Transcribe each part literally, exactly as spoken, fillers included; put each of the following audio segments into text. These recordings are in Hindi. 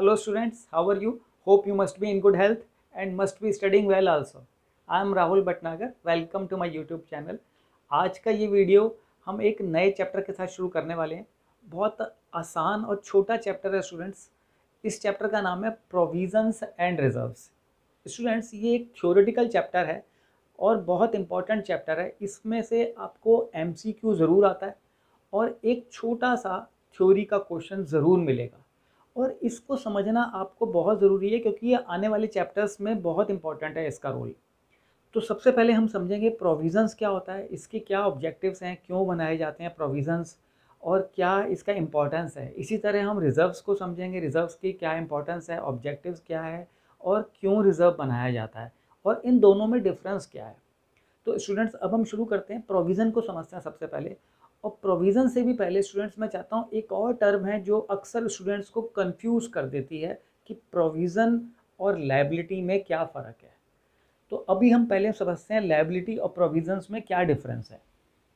Hello students, how are you? Hope you must be in good health and must be studying well also. I am Rahul Bhatnagar. Welcome to my YouTube channel. आज का ये वीडियो हम एक नए चैप्टर के साथ शुरू करने वाले हैं। बहुत आसान और छोटा चैप्टर है स्टूडेंट्स। इस चैप्टर का नाम है प्रोविजंस एंड रिजर्व्स। स्टूडेंट्स ये एक थ्योरेटिकल चैप्टर है और बहुत इंपॉर्टेंट चैप्टर है। इसमें से आपको एमसीक्यू ज़रूर आता है और एक छोटा सा थ्योरी का क्वेश्चन ज़रूर मिलेगा और इसको समझना आपको बहुत ज़रूरी है क्योंकि ये आने वाले चैप्टर्स में बहुत इंपॉर्टेंट है इसका रोल। तो सबसे पहले हम समझेंगे प्रोविज़न्स क्या होता है, इसके क्या ऑब्जेक्टिव्स हैं, क्यों बनाए जाते हैं प्रोविज़न्स और क्या इसका इम्पोर्टेंस है। इसी तरह हम रिज़र्व्स को समझेंगे, रिज़र्व्स की क्या इंपॉर्टेंस है, ऑब्जेक्टिव्स क्या है और क्यों रिज़र्व बनाया जाता है और इन दोनों में डिफरेंस क्या है। तो स्टूडेंट्स अब हम शुरू करते हैं, प्रोविज़न को समझते हैं सबसे पहले। और प्रोविज़न से भी पहले स्टूडेंट्स मैं चाहता हूँ एक और टर्म है जो अक्सर स्टूडेंट्स को कंफ्यूज कर देती है कि प्रोविज़न और लायबिलिटी में क्या फ़र्क है। तो अभी हम पहले समझते हैं लायबिलिटी और प्रोविज़न्स में क्या डिफरेंस है।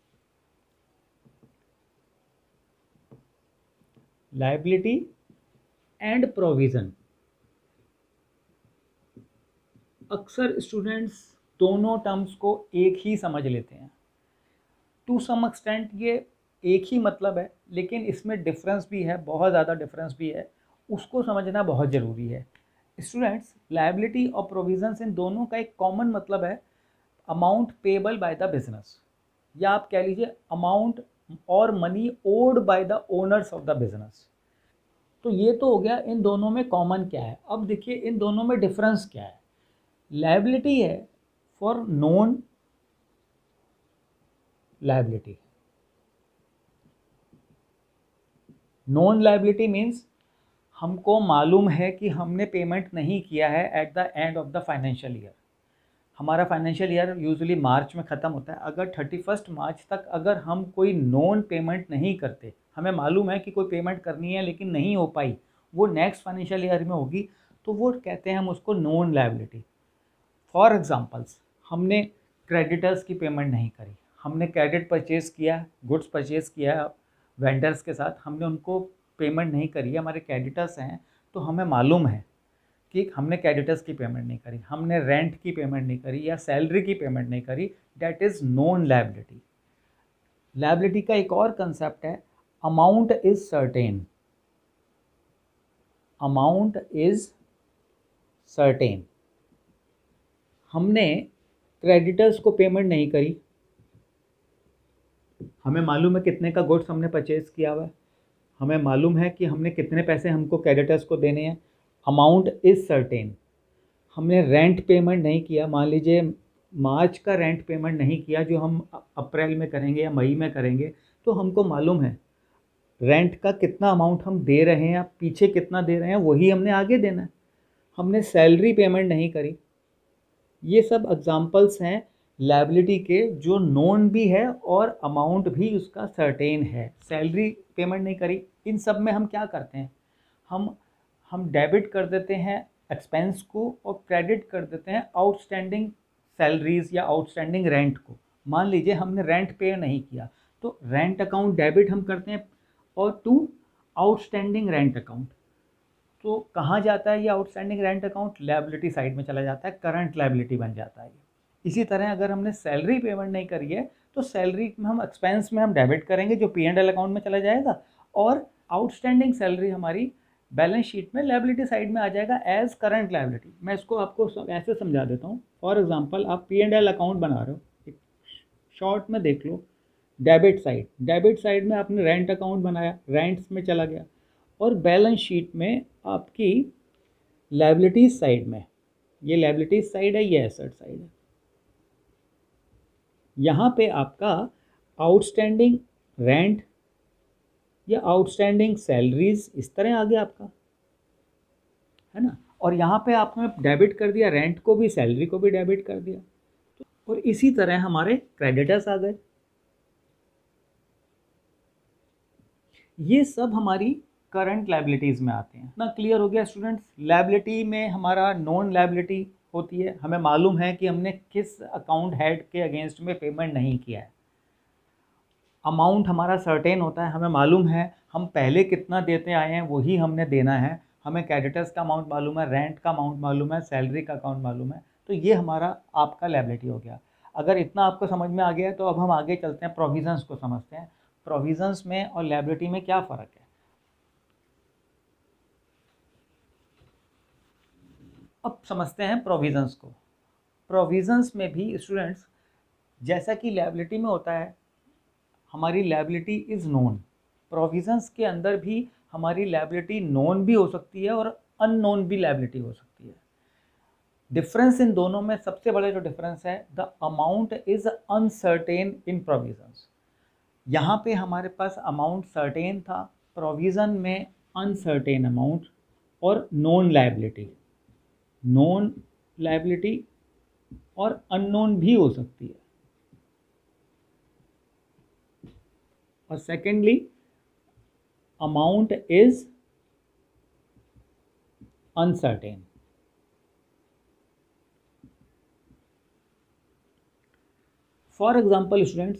लायबिलिटी एंड प्रोविज़न, अक्सर स्टूडेंट्स दोनों टर्म्स को एक ही समझ लेते हैं। टू सम एक्सटेंट ये एक ही मतलब है, लेकिन इसमें डिफरेंस भी है, बहुत ज़्यादा डिफरेंस भी है, उसको समझना बहुत ज़रूरी है। स्टूडेंट्स लायबिलिटी और प्रोविजंस इन दोनों का एक कॉमन मतलब है amount payable by the business, या आप कह लीजिए अमाउंट और money owed by the owners of the business. तो ये तो हो गया इन दोनों में कॉमन क्या है। अब देखिए इन दोनों में डिफरेंस क्या है। लायबिलिटी है for known liability. Non liability means हमको मालूम है कि हमने पेमेंट नहीं किया है at the end of the financial year. हमारा फाइनेंशियल ईयर यूजुअली मार्च में ख़त्म होता है। अगर थर्टी फर्स्ट मार्च तक अगर हम कोई नॉन पेमेंट नहीं करते, हमें मालूम है कि कोई पेमेंट करनी है लेकिन नहीं हो पाई, वो नेक्स्ट फाइनेंशियल ईयर में होगी, तो वो कहते हैं हम उसको नॉन लायबिलिटी। फॉर एग्जांपल्स, हमने क्रेडिटर्स की पेमेंट नहीं करी, हमने क्रेडिट परचेज़ किया, गुड्स परचेज़ किया वेंडर्स के साथ, हमने उनको पेमेंट नहीं करी है, हमारे क्रेडिटर्स हैं, तो हमें मालूम है कि हमने क्रेडिटर्स की पेमेंट नहीं करी, हमने रेंट की पेमेंट नहीं करी या सैलरी की पेमेंट नहीं करी, that is non liability. Liability का एक और कंसेप्ट है amount is certain. Amount is certain, हमने क्रेडिटर्स को पेमेंट नहीं करी, हमें मालूम है कितने का गुड्स हमने परचेज़ किया हुआ है, हमें मालूम है कि हमने कितने पैसे हमको क्रेडिटर्स को देने हैं, अमाउंट इज़ सर्टेन। हमने रेंट पेमेंट नहीं किया, मान लीजिए मार्च का रेंट पेमेंट नहीं किया जो हम अप्रैल में करेंगे या मई में करेंगे, तो हमको मालूम है रेंट का कितना अमाउंट हम दे रहे हैं या पीछे कितना दे रहे हैं, वही हमने आगे देना है। हमने सैलरी पेमेंट नहीं करी। ये सब एग्जाम्पल्स हैं लायबिलिटी के जो नोन भी है और अमाउंट भी उसका सर्टेन है। सैलरी पेमेंट नहीं करी, इन सब में हम क्या करते हैं, हम हम डेबिट कर देते हैं एक्सपेंस को और क्रेडिट कर देते हैं आउटस्टैंडिंग सैलरीज या आउटस्टैंडिंग रेंट को। मान लीजिए हमने रेंट पे नहीं किया, तो रेंट अकाउंट डेबिट हम करते हैं और टू आउटस्टैंडिंग रेंट अकाउंट। तो कहाँ जाता है ये outstanding rent account, liability side में चला जाता है, करंट लायबिलिटी बन जाता है। इसी तरह अगर हमने सैलरी पेमेंट नहीं करी है तो सैलरी में हम एक्सपेंस में हम डेबिट करेंगे जो पी एंड एल अकाउंट में चला जाएगा और आउटस्टैंडिंग सैलरी हमारी बैलेंस शीट में लायबिलिटी साइड में आ जाएगा एज करंट लायबिलिटी। मैं इसको आपको ऐसे समझा देता हूँ। फॉर एग्जांपल आप पी एंड एल अकाउंट बना रहे हो, एक शॉर्ट में देख लो, डेबिट साइड, डेबिट साइड में आपने रेंट अकाउंट बनाया, रेंट्स में चला गया, और बैलेंस शीट में आपकी लायबिलिटीज साइड में, ये लायबिलिटीज साइड है, ये एसेट साइड है, यहाँ पे आपका आउटस्टैंडिंग रेंट या आउटस्टैंडिंग सैलरीज इस तरह आ गया आपका, है ना। और यहाँ पे आपने डेबिट कर दिया रेंट को भी, सैलरी को भी डेबिट कर दिया, और इसी तरह हमारे क्रेडिटर्स आ गए। ये सब हमारी करंट लायबिलिटीज़ में आते हैं। ना क्लियर हो गया स्टूडेंट्स। लायबिलिटी में हमारा नॉन लायबिलिटी होती है, हमें मालूम है कि हमने किस अकाउंट हेड के अगेंस्ट में पेमेंट नहीं किया है। अमाउंट हमारा सर्टेन होता है, हमें मालूम है हम पहले कितना देते आए हैं वही हमने देना है, हमें क्रेडिटर्स का अमाउंट मालूम है, रेंट का अमाउंट मालूम है, सैलरी का अकाउंट मालूम है, तो ये हमारा आपका लायबिलिटी हो गया। अगर इतना आपको समझ में आ गया है तो अब हम आगे चलते हैं, प्रोविजंस को समझते हैं। प्रोविजंस में और लायबिलिटी में क्या फ़र्क है। अब समझते हैं प्रोविजंस को। प्रोविजंस में भी स्टूडेंट्स, जैसा कि लायबिलिटी में होता है, हमारी लायबिलिटी इज़ नोन, प्रोविजंस के अंदर भी हमारी लायबिलिटी नोन भी हो सकती है और अननोन भी लायबिलिटी हो सकती है। डिफरेंस इन दोनों में सबसे बड़ा जो डिफरेंस है, the amount is uncertain in provisions. यहाँ पे हमारे पास अमाउंट सर्टेन था, प्रोविज़न में अनसर्टेन अमाउंट और नोन लायबिलिटी। नोन लायबिलिटी और अननोन भी हो सकती है। और secondly, amount is uncertain. For example students,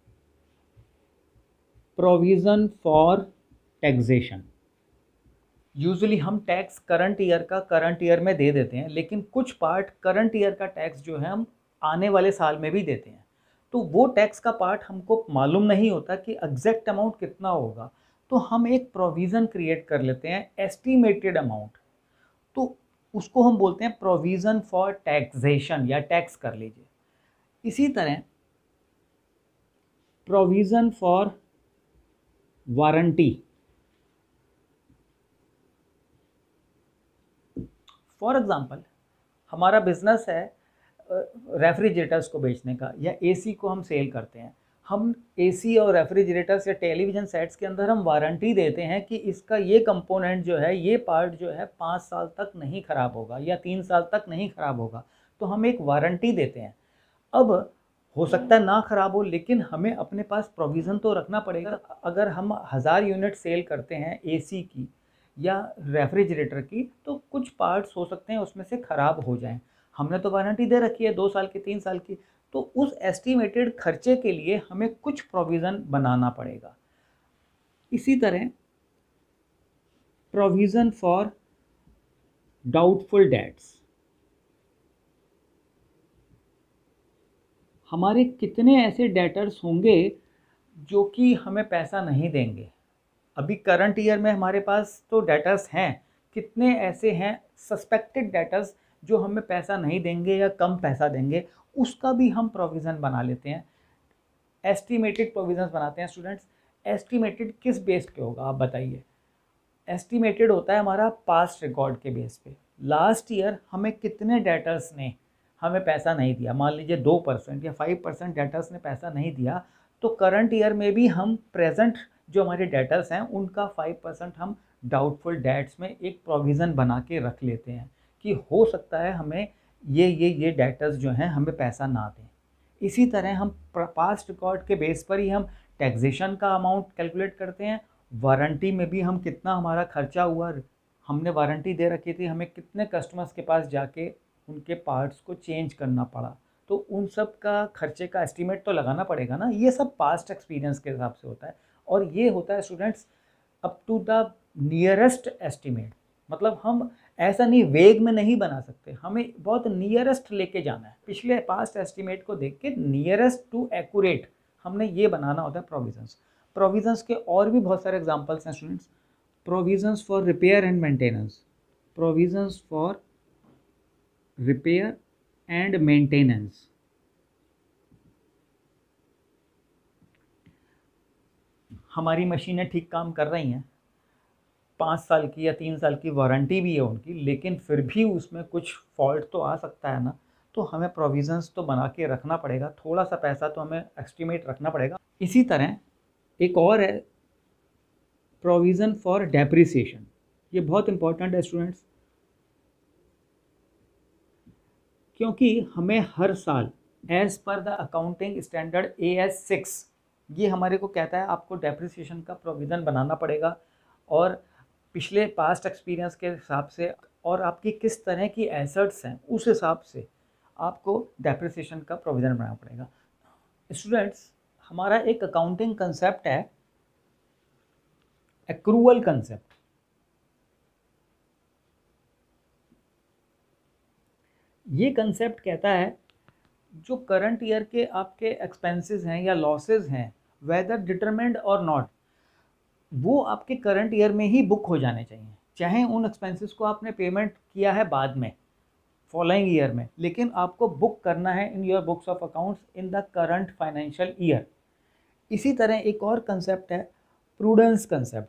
provision for taxation. Usually हम टैक्स करंट ईयर का करंट ईयर में दे देते हैं, लेकिन कुछ पार्ट करंट ईयर का टैक्स जो है हम आने वाले साल में भी देते हैं। तो वो टैक्स का पार्ट हमको मालूम नहीं होता कि एग्जैक्ट अमाउंट कितना होगा, तो हम एक प्रोविज़न क्रिएट कर लेते हैं, एस्टिमेटेड अमाउंट। तो उसको हम बोलते हैं प्रोविज़न फॉर टैक्सेशन या टैक्स कर लीजिए। इसी तरह provision for warranty. For example, हमारा बिजनेस है रेफ्रिजरेटर्स को बेचने का, या एसी को हम सेल करते हैं। हम एसी और रेफ्रिजरेटर्स या टेलीविज़न सेट्स के अंदर हम वारंटी देते हैं कि इसका ये कंपोनेंट जो है, ये पार्ट जो है पाँच साल तक नहीं ख़राब होगा या तीन साल तक नहीं ख़राब होगा, तो हम एक वारंटी देते हैं। अब हो सकता है ना ख़राब हो, लेकिन हमें अपने पास प्रोविज़न तो रखना पड़ेगा। अगर हम हज़ार यूनिट सेल करते हैं एसी की या रेफ्रिजरेटर की, तो कुछ पार्ट्स हो सकते हैं उसमें से ख़राब हो जाएं। हमने तो वारंटी दे रखी है दो साल की, तीन साल की, तो उस एस्टिमेटेड खर्चे के लिए हमें कुछ प्रोविज़न बनाना पड़ेगा। इसी तरह प्रोविज़न फॉर डाउटफुल डेट्स। हमारे कितने ऐसे डेटर्स होंगे जो कि हमें पैसा नहीं देंगे। अभी करंट ईयर में हमारे पास तो डेटर्स हैं, कितने ऐसे हैं सस्पेक्टेड डेटर्स जो हमें पैसा नहीं देंगे या कम पैसा देंगे, उसका भी हम प्रोविज़न बना लेते हैं, एस्टिमेटेड प्रोविज़न्स बनाते हैं। स्टूडेंट्स, एस्टिमेटेड किस बेस पे होगा आप बताइए। एस्टिमेटेड होता है हमारा पास्ट रिकॉर्ड के बेस पे। लास्ट ईयर हमें कितने डेटर्स ने हमें पैसा नहीं दिया, मान लीजिए दो परसेंट या फाइव परसेंट डेटर्स ने पैसा नहीं दिया, तो करंट ईयर में भी हम प्रेजेंट जो हमारे डेटर्स हैं उनका फाइव परसेंट हम डाउटफुल डेट्स में एक प्रोविज़न बना के रख लेते हैं कि हो सकता है हमें ये ये ये डेटर्स जो हैं हमें पैसा ना दें। इसी तरह हम पास्ट रिकॉर्ड के बेस पर ही हम टैक्सेशन का अमाउंट कैलकुलेट करते हैं। वारंटी में भी हम कितना हमारा खर्चा हुआ, हमने वारंटी दे रखी थी, हमें कितने कस्टमर्स के पास जाके उनके पार्ट्स को चेंज करना पड़ा, तो उन सब का खर्चे का एस्टीमेट तो लगाना पड़ेगा ना। ये सब पास्ट एक्सपीरियंस के हिसाब से होता है, और ये होता है students up to the nearest estimate. मतलब हम ऐसा नहीं वेग में नहीं बना सकते, हमें बहुत नियरेस्ट लेके जाना है, पिछले पास्ट एस्टीमेट को देख के नियरेस्ट टू एक्यूरेट हमने ये बनाना होता है प्रोविजंस। प्रोविजंस के और भी बहुत सारे एग्जांपल्स हैं students. Provisions for repair and maintenance. Provisions for repair and maintenance. हमारी मशीनें ठीक काम कर रही हैं, पाँच साल की या तीन साल की वारंटी भी है उनकी, लेकिन फिर भी उसमें कुछ फॉल्ट तो आ सकता है ना, तो हमें प्रोविज़न्स तो बना के रखना पड़ेगा, थोड़ा सा पैसा तो हमें एस्टिमेट रखना पड़ेगा। इसी तरह एक और है प्रोविज़न फॉर डेप्रिसिएशन। ये बहुत इंपॉर्टेंट है स्टूडेंट्स, क्योंकि हमें हर साल as per the accounting standard A S six ये हमारे को कहता है आपको डेप्रिसिएशन का प्रोविज़न बनाना पड़ेगा, और पिछले पास्ट एक्सपीरियंस के हिसाब से और आपकी किस तरह की एसेट्स हैं उस हिसाब से आपको डेप्रिसिएशन का प्रोविज़न बनाना पड़ेगा। स्टूडेंट्स, हमारा एक अकाउंटिंग कंसेप्ट है एक्रूअल कंसेप्ट। ये कंसेप्ट कहता है जो करंट ईयर के आपके एक्सपेंसेस हैं या लॉसेस हैं, वेदर डिटरमिन्ड और नॉट, वो आपके करंट ईयर में ही बुक हो जाने चाहिए, चाहे उन एक्सपेंसेस को आपने पेमेंट किया है बाद में फॉलोइंग ईयर में, लेकिन आपको बुक करना है in your books of accounts in the current financial year. इसी तरह एक और कंसेप्ट है प्रूडेंस कंसेप्ट।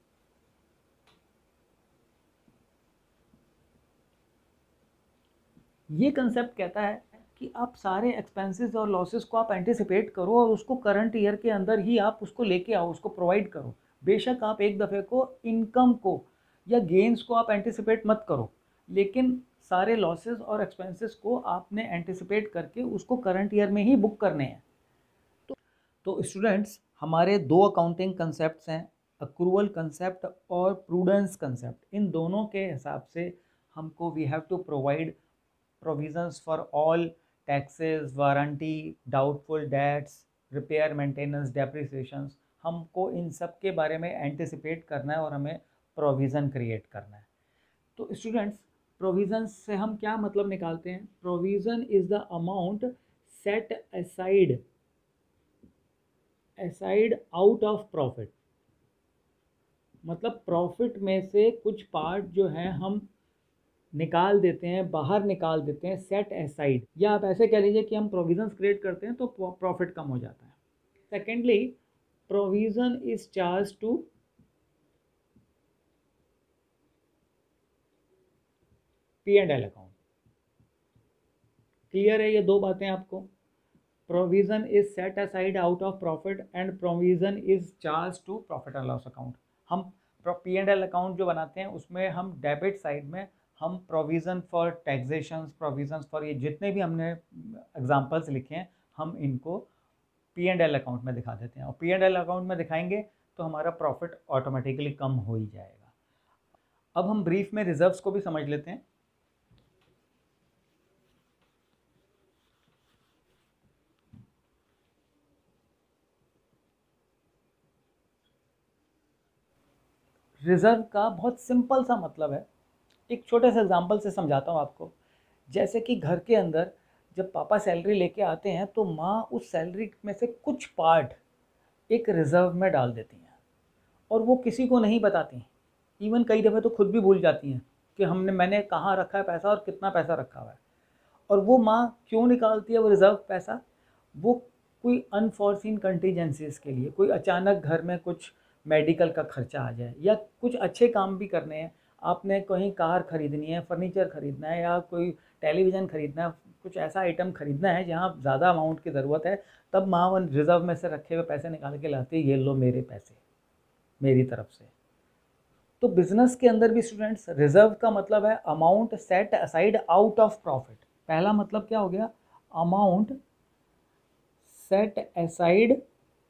ये कंसेप्ट कहता है कि आप सारे एक्सपेंसेस और लॉसेस को आप एंटिसिपेट करो और उसको करंट ईयर के अंदर ही आप उसको लेके आओ, उसको प्रोवाइड करो। बेशक आप एक दफ़े को इनकम को या गेन्स को आप एंटिसिपेट मत करो, लेकिन सारे लॉसेस और एक्सपेंसेस को आपने एंटिसिपेट करके उसको करंट ईयर में ही बुक करने हैं। तो तो स्टूडेंट्स, हमारे दो अकाउंटिंग कंसेप्ट्स हैं, अक्रूवल कंसेप्ट और प्रूडेंस कंसेप्ट। इन दोनों के हिसाब से हमको we have to provide provisions for all taxes, warranty, doubtful debts, repair, maintenance, depreciations. हमको इन सब के बारे में एंटिसिपेट करना है और हमें प्रोविज़न क्रिएट करना है। तो स्टूडेंट्स, प्रोविजंस से हम क्या मतलब निकालते हैं? Provision is the amount set aside aside out of profit. मतलब प्रॉफिट में से कुछ पार्ट जो है हम निकाल देते हैं, बाहर निकाल देते हैं, सेट असाइड। या आप ऐसे कह लीजिए कि हम प्रोविजंस क्रिएट करते हैं तो प्रॉफिट कम हो जाता है। Secondly, provision is charge to P and L account. Clear है ये दो बातें आपको? Provision is set aside out of profit and provision is charge to profit and loss account. हम पी एंड एल अकाउंट जो बनाते हैं उसमें हम डेबिट साइड में हम provision for taxation, provisions for ये जितने भी हमने एग्जांपल्स लिखे हैं, हम इनको पी एंड एल अकाउंट में दिखा देते हैं। और पी एंड एल अकाउंट में दिखाएंगे तो हमारा प्रॉफिट ऑटोमेटिकली कम हो ही जाएगा। अब हम ब्रीफ में रिजर्व्स को भी समझ लेते हैं। रिजर्व का बहुत सिंपल सा मतलब है, एक छोटे से एग्जांपल से समझाता हूँ आपको। जैसे कि घर के अंदर जब पापा सैलरी लेके आते हैं तो माँ उस सैलरी में से कुछ पार्ट एक रिज़र्व में डाल देती हैं और वो किसी को नहीं बताती। इवन कई दफ़े तो खुद भी भूल जाती हैं कि हमने मैंने कहाँ रखा है पैसा और कितना पैसा रखा हुआ है। और वो माँ क्यों निकालती है वो रिज़र्व पैसा? वो कोई अनफॉर्सिन कंटीजेंसीज़ के लिए, कोई अचानक घर में कुछ मेडिकल का खर्चा आ जाए या कुछ अच्छे काम भी करने हैं, आपने कहीं कार ख़रीदनी है, फर्नीचर ख़रीदना है या कोई टेलीविज़न ख़रीदना है, कुछ ऐसा आइटम ख़रीदना है जहाँ ज़्यादा अमाउंट की ज़रूरत है, तब माँ वन रिज़र्व में से रखे हुए पैसे निकाल के लाती है, ये लो मेरे पैसे मेरी तरफ से। तो बिज़नेस के अंदर भी स्टूडेंट्स, रिज़र्व का मतलब है amount set aside out of profit. पहला मतलब क्या हो गया? Amount set aside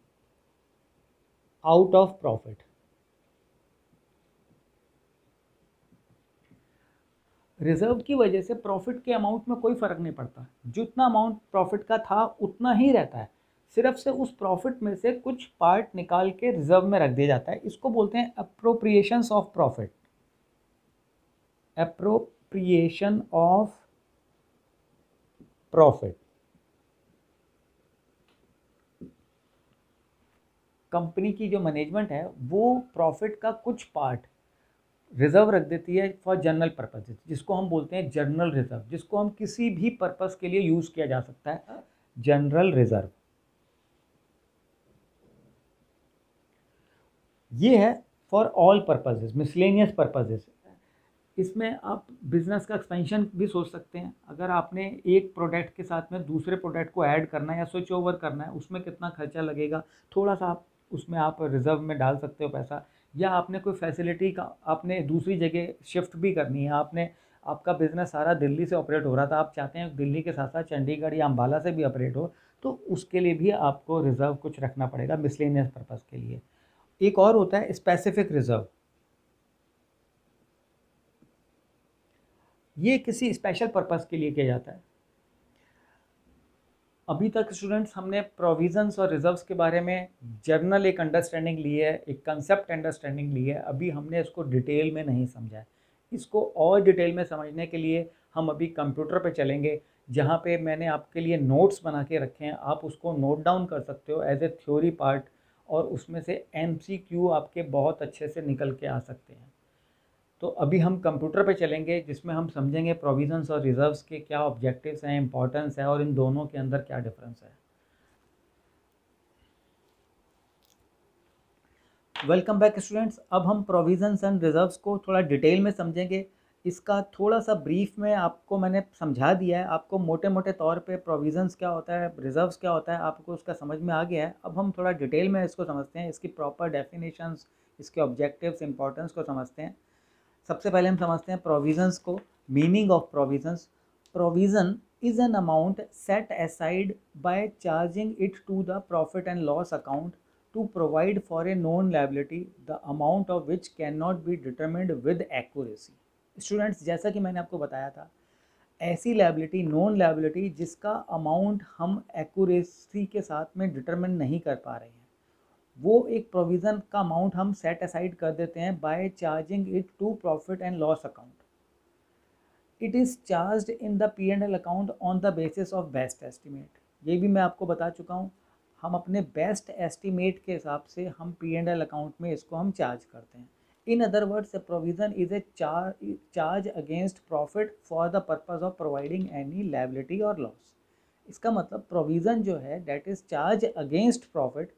out of profit. Reserve की वजह से प्रॉफिट के अमाउंट में कोई फ़र्क नहीं पड़ता, जितना अमाउंट प्रॉफिट का था उतना ही रहता है, सिर्फ से उस प्रॉफिट में से कुछ पार्ट निकाल के रिजर्व में रख दिया जाता है। इसको बोलते हैं appropriations of profit. Appropriation of profit. Company की जो मैनेजमेंट है वो प्रॉफिट का कुछ पार्ट रिजर्व रख देती है फॉर जनरल पर्पसेस, जिसको हम बोलते हैं जनरल रिजर्व, जिसको हम किसी भी पर्पस के लिए यूज़ किया जा सकता है, जनरल रिजर्व। ये है for all purposes, miscellaneous purposes. इसमें आप बिजनेस का एक्सपेंशन भी सोच सकते हैं। अगर आपने एक प्रोडक्ट के साथ में दूसरे प्रोडक्ट को ऐड करना है या स्विच ओवर करना है, उसमें कितना खर्चा लगेगा, थोड़ा सा आप उसमें आप रिजर्व में डाल सकते हो पैसा। या आपने कोई फैसिलिटी का आपने दूसरी जगह शिफ्ट भी करनी है, आपने आपका बिज़नेस सारा दिल्ली से ऑपरेट हो रहा था, आप चाहते हैं दिल्ली के साथ साथ चंडीगढ़ या अम्बाला से भी ऑपरेट हो, तो उसके लिए भी आपको रिज़र्व कुछ रखना पड़ेगा मिसलेनियस पर्पज़ के लिए। एक और होता है स्पेसिफिक रिज़र्व। ये किसी स्पेशल पर्पस के लिए किया जाता है। अभी तक स्टूडेंट्स हमने प्रोविजंस और रिजर्व्स के बारे में जर्नल एक अंडरस्टैंडिंग ली है, एक कंसेप्ट अंडरस्टैंडिंग ली है। अभी हमने इसको डिटेल में नहीं समझा है। इसको और डिटेल में समझने के लिए हम अभी कंप्यूटर पे चलेंगे, जहाँ पे मैंने आपके लिए नोट्स बना के रखे हैं, आप उसको नोट डाउन कर सकते हो एज ए थ्योरी पार्ट, और उसमें से एमसीक्यू आपके बहुत अच्छे से निकल के आ सकते हैं। तो अभी हम कंप्यूटर पे चलेंगे, जिसमें हम समझेंगे प्रोविजंस और रिजर्व्स के क्या ऑब्जेक्टिव्स हैं, इंपॉर्टेंस है, और इन दोनों के अंदर क्या डिफरेंस है। Welcome back students. अब हम प्रोविजंस एंड रिजर्व्स को थोड़ा डिटेल में समझेंगे। इसका थोड़ा सा ब्रीफ में आपको मैंने समझा दिया है, आपको मोटे मोटे तौर पे प्रोविजंस क्या होता है, रिजर्व्स क्या होता है, आपको उसका समझ में आ गया है। अब हम थोड़ा डिटेल में इसको समझते हैं, इसकी प्रॉपर डेफिनेशंस, इसके ऑब्जेक्टिव्स, इंपॉर्टेंस को समझते हैं। सबसे पहले हम समझते हैं प्रोविजंस को। Meaning of provisions: provision is an amount set aside by charging it to the profit and loss account to provide for a known liability, the amount of which cannot be determined with accuracy। Students, जैसा कि मैंने आपको बताया था, ऐसी लाइबिलिटी, नोन लाइबिलिटी, जिसका अमाउंट हम एक्यूरेसी के साथ में डिटरमिन नहीं कर पा रहे हैं, वो एक प्रोविज़न का अमाउंट हम सेट असाइड कर देते हैं by charging it to profit and loss account. It is charged in the P and L account on the basis of best estimate. ये भी मैं आपको बता चुका हूँ, हम अपने बेस्ट एस्टिमेट के हिसाब से हम पी एंड एल अकाउंट में इसको हम चार्ज करते हैं। In other words, a provision is a charge charge against profit for the purpose of providing any liability और लॉस। इसका मतलब प्रोविज़न जो है that is charge against profit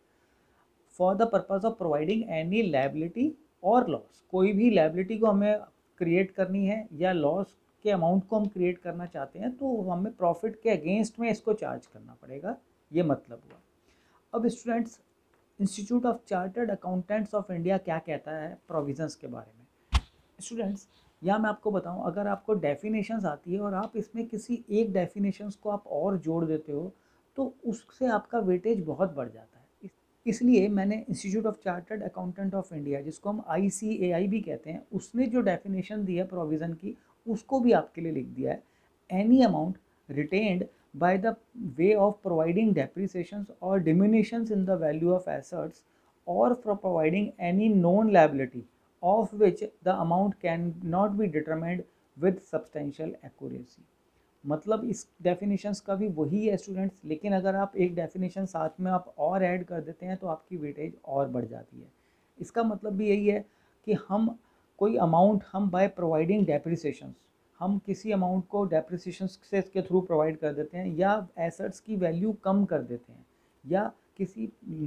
for the purpose of providing any liability और लॉस। कोई भी लायबिलिटी को हमें क्रिएट करनी है या लॉस के अमाउंट को हम क्रिएट करना चाहते हैं, तो हमें प्रॉफिट के अगेंस्ट में इसको चार्ज करना पड़ेगा। ये मतलब हुआ। अब students, institute of chartered accountants of India क्या कहता है प्रोविजंस के बारे में? स्टूडेंट्स, यहाँ मैं आपको बताऊँ, अगर आपको डेफिनेशंस आती है और आप इसमें किसी एक डेफिनेशंस को आप और जोड़ देते हो, तो उससे आपका वेटेज बहुत बढ़ जाता है। इस, इसलिए मैंने institute of chartered accountant of India, जिसको हम आई सी ए आई भी कहते हैं, उसने जो डेफिनेशन दी है प्रोविज़न की, उसको भी आपके लिए लिख दिया है। Any amount retained by the way of providing depreciations or diminutions in the value of assets, or for providing any known liability of which the amount cannot be determined with substantial accuracy। मतलब इस डेफिनेशंस का भी वही है स्टूडेंट्स, लेकिन अगर आप एक डेफिनेशन साथ में आप और ऐड कर देते हैं तो आपकी वेटेज और बढ़ जाती है। इसका मतलब भी यही है कि हम कोई अमाउंट हम बाय प्रोवाइडिंग डेप्रिसिएशंस, हम किसी अमाउंट को डेप्रिसिएशन से के थ्रू प्रोवाइड कर देते हैं, या एसेट्स की वैल्यू कम कर देते हैं, या किसी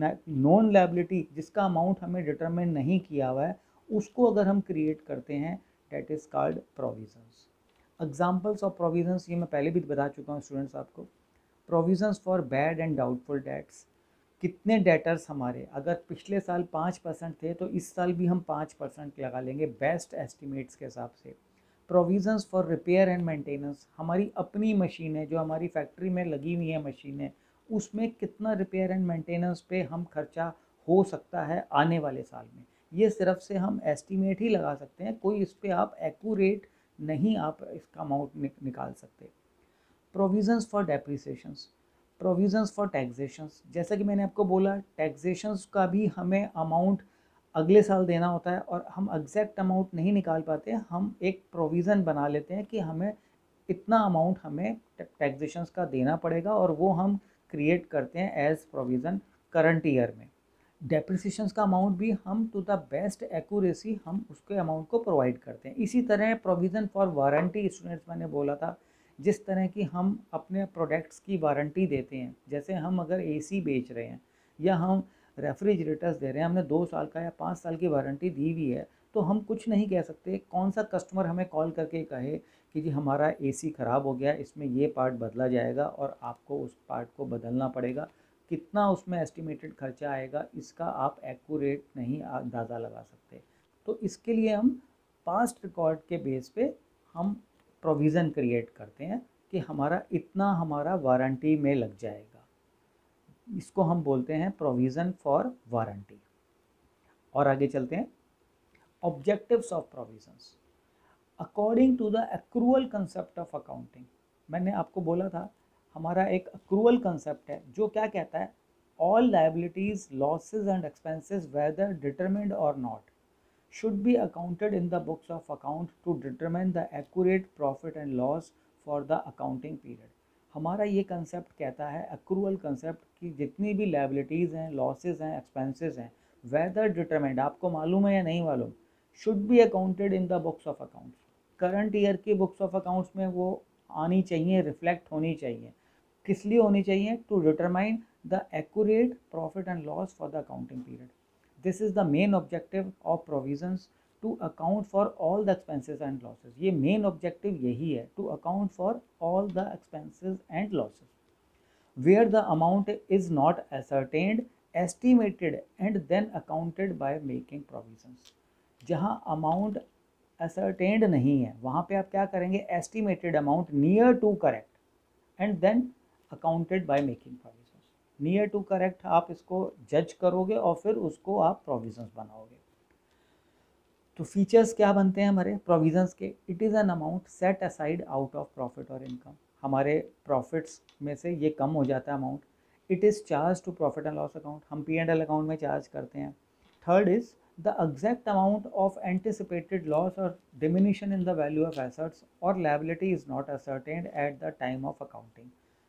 नॉन लायबिलिटी जिसका अमाउंट हमें डिटरमिन नहीं किया हुआ है, उसको अगर हम क्रिएट करते हैं, that is called provisions. Examples of provisions ये मैं पहले भी बता चुका हूँ स्टूडेंट्स आपको। Provisions for bad and doubtful debts, कितने डेटर्स हमारे अगर पिछले साल पाँच परसेंट थे तो इस साल भी हम पाँच परसेंट लगा लेंगे बेस्ट एस्टिमेट्स के हिसाब से। Provisions for repair and maintenance, हमारी अपनी मशीनें जो हमारी फैक्ट्री में लगी हुई हैं मशीनें, उसमें कितना रिपेयर एंड मेंटेनेंस पे हम खर्चा हो सकता है आने वाले साल में, ये सिर्फ से हम एस्टिमेट ही लगा सकते हैं, कोई इस पर आप एक्यूरेट नहीं आप इसका अमाउंट निकाल सकते। Provisions for depreciations, provisions for taxations, जैसा कि मैंने आपको बोला, टैक्सेशंस का भी हमें अमाउंट अगले साल देना होता है और हम एग्जैक्ट अमाउंट नहीं निकाल पाते, हम एक प्रोविज़न बना लेते हैं कि हमें इतना अमाउंट हमें टैक्सेशंस का देना पड़ेगा, और वो हम क्रिएट करते हैं एज प्रोविज़न करंट ईयर में। डेप्रिसिएशंस का अमाउंट भी हम टू द बेस्ट एक्यूरेसी हम उसके अमाउंट को प्रोवाइड करते हैं। इसी तरह प्रोविज़न फॉर वारंटी, स्टूडेंट्स मैंने बोला था, जिस तरह की हम अपने प्रोडक्ट्स की वारंटी देते हैं, जैसे हम अगर एसी बेच रहे हैं या हम रेफ्रिजरेटर्स दे रहे हैं, हमने दो साल का या पाँच साल की वारंटी दी हुई है, तो हम कुछ नहीं कह सकते। कौन सा कस्टमर हमें कॉल करके कहे कि जी हमारा एसी ख़राब हो गया, इसमें ये पार्ट बदला जाएगा और आपको उस पार्ट को बदलना पड़ेगा, कितना उसमें एस्टिमेटेड खर्चा आएगा, इसका आप एक्यूरेट नहीं अंदाज़ा लगा सकते। तो इसके लिए हम पास्ट रिकॉर्ड के बेस पे हम प्रोविज़न क्रिएट करते हैं कि हमारा इतना हमारा वारंटी में लग जाएगा, इसको हम बोलते हैं प्रोविज़न फॉर वारंटी। और आगे चलते हैं, objectives of provisions according to the accrual concept of accounting. मैंने आपको बोला था हमारा एक एक्रूअल कंसेप्ट है जो क्या कहता है, all liabilities, losses and expenses whether determined और not should be accounted in the books of account to determine the accurate profit and loss for the accounting period. हमारा ये कंसेप्ट कहता है, accrual कंसेप्ट, कि जितनी भी liabilities हैं, losses हैं, expenses हैं, whether determined, आपको मालूम है या नहीं मालूम, should be accounted in the books of accounts. Current year की बुक्स ऑफ अकाउंट्स में वो आनी चाहिए, रिफ्लेक्ट होनी चाहिए. किस लिए होनी चाहिए? To determine the accurate profit and loss for the accounting period. This is the main objective of provisions, to account for all the expenses and losses. ये मेन ऑब्जेक्टिव यही है, to account for all the expenses and losses. Where the amount is not ascertained, estimated and then accounted by making provisions. जहाँ अमाउंट ascertained नहीं है वहाँ पे आप क्या करेंगे? estimated amount near to correct and then accounted by making provisions. Near to correct आप इसको जज करोगे और फिर उसको आप प्रोविजंस बनाओगे. तो फीचर्स क्या बनते हैं हमारे प्रोविजंस के? It is an amount set aside out of profit और इनकम. हमारे प्रॉफिट्स में से ये कम हो जाता है amount. It is charge to profit and loss account. हम पी एंड एल अकाउंट में चार्ज करते हैं. Third is the exact amount of anticipated loss और diminution in the value of assets और liability is not ascertained at the time of accounting.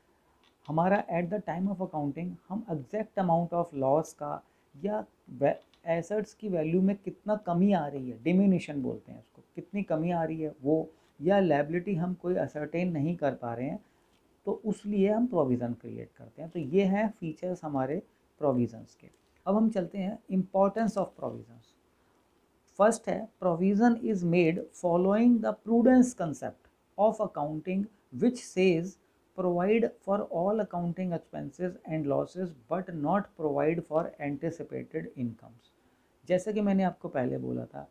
हमारा at the time of accounting हम एग्जैक्ट अमाउंट ऑफ लॉस का या एसेट्स की वैल्यू में कितना कमी आ रही है, डिमिनिशन बोलते हैं उसको, कितनी कमी आ रही है वो, या लायबिलिटी हम कोई असर्टेन नहीं कर पा रहे हैं, तो उसलिए हम प्रोविज़न क्रिएट करते हैं. तो ये हैं फीचर्स हमारे प्रोविज़न्स के. अब हम चलते हैं इम्पॉर्टेंस ऑफ प्रोविज़न्स. फर्स्ट है, provision is made following the prudence concept of accounting which says provide for all accounting expenses and losses but not provide for anticipated incomes. जैसे कि मैंने आपको पहले बोला था,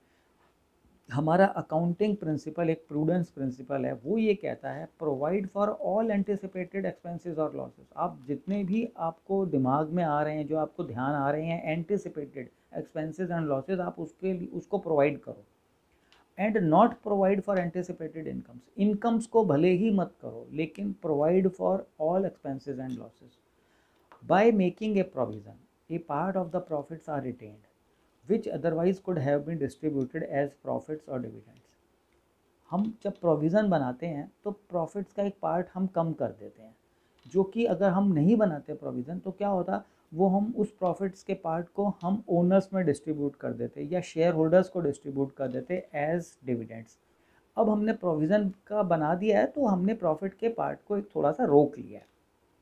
हमारा अकाउंटिंग प्रिंसिपल एक प्रूडेंस प्रिंसिपल है. वो ये कहता है provide for all anticipated expenses और लॉसेस. आप जितने भी आपको दिमाग में आ रहे हैं, जो आपको ध्यान आ रहे हैं, एंटिसिपेटेड एक्सपेंसेस एंड लॉसेस, आप उसके लिए उसको प्रोवाइड करो. And not provide for anticipated incomes. Incomes को भले ही मत करो, लेकिन provide for all expenses and losses. By making a provision, a part of the profits are retained which otherwise could have been distributed as profits or dividends. हम जब प्रोविज़न बनाते हैं तो प्रॉफिट्स का एक पार्ट हम कम कर देते हैं, जो कि अगर हम नहीं बनाते प्रोविज़न तो क्या होता, वो हम उस प्रॉफिट्स के पार्ट को हम ओनर्स में डिस्ट्रीब्यूट कर देते या शेयर होल्डर्स को डिस्ट्रीब्यूट कर देते एज डिविडेंड्स. अब हमने प्रोविज़न का बना दिया है तो हमने प्रॉफिट के पार्ट को एक थोड़ा सा रोक लिया है.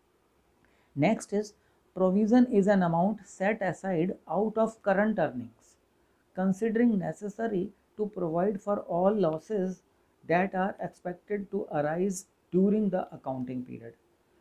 Next is provision is an amount set aside out of current earnings considering necessary to provide for all losses that are expected to arise during the accounting period.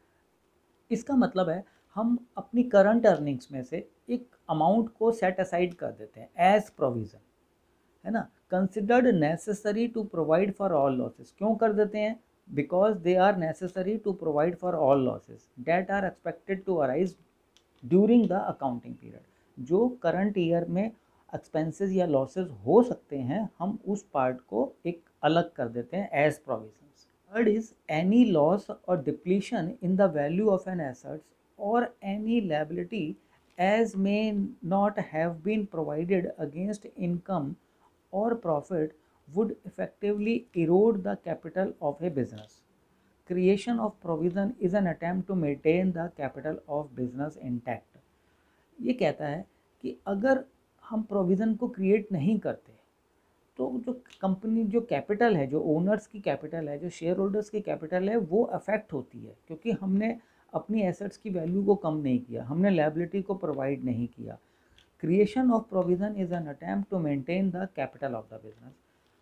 इसका मतलब है हम अपनी करंट अर्निंग्स में से एक अमाउंट को सेट असाइड कर देते हैं एज प्रोविज़न, है ना. Considered necessary to provide for all losses. क्यों कर देते हैं? Because they are necessary to provide for all losses that are expected to arise during the accounting period. जो करंट ईयर में एक्सपेंसेस या लॉसेस हो सकते हैं, हम उस पार्ट को एक अलग कर देते हैं as provision. Third is any loss or depletion in the value of an asset or any liability as may not have been provided against income or profit would effectively erode the capital of a business. Creation of provision is an attempt to maintain the capital of business intact. ये कहता है कि अगर हम प्रोविज़न को क्रिएट नहीं करते तो जो कंपनी, जो कैपिटल है, जो ओनर्स की कैपिटल है, जो शेयर होल्डर्स की कैपिटल है, वो अफेक्ट होती है, क्योंकि हमने अपनी एसेट्स की वैल्यू को कम नहीं किया, हमने लायबिलिटी को प्रोवाइड नहीं किया. Creation of provision is an attempt to maintain the capital of the business.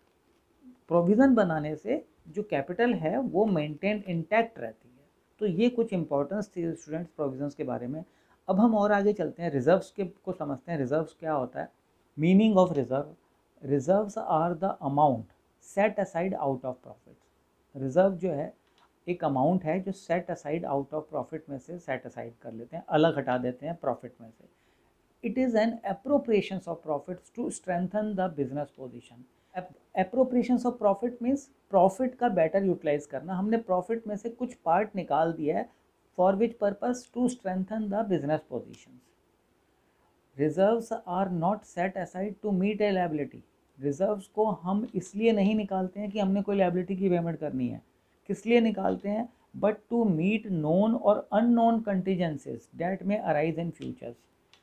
Provision बनाने से जो कैपिटल है वो मेंटेन इंटैक्ट रहती है. तो ये कुछ इंपॉर्टेंस थी स्टूडेंट्स प्रोविजंस के बारे में. अब हम और आगे चलते हैं, रिजर्व्स के को समझते हैं. रिजर्व्स क्या होता है? Meaning of reserve. Reserves are the amount set aside out of profit. Reserve जो है एक अमाउंट है जो set aside out of profit में से सेट असाइड कर लेते हैं, अलग हटा देते हैं प्रॉफिट में से. It is an appropriations of profits to strengthen the business position. Appropriations of profit means profit का बेटर यूटिलाइज करना. हमने प्रॉफिट में से कुछ पार्ट निकाल दिया है for which purpose? To strengthen the business position. Reserves are not set aside to meet a liability. Reserves को हम इसलिए नहीं निकालते हैं कि हमने कोई लायबिलिटी की पेमेंट करनी है, किस लिए निकालते हैं, but to meet known or unknown contingencies that may arise in futures.